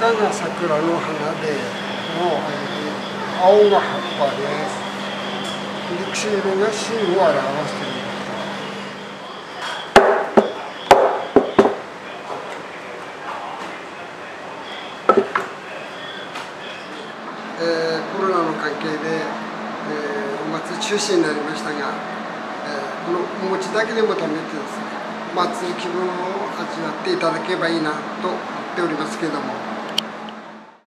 赤が桜の花で青が葉っぱです。で、唇が芯を表している。コロナの関係で、お祭り中止になりましたが、このお餅だけでも食べてですね、祭り気分を味わっていただければいいなと思っておりますけれども。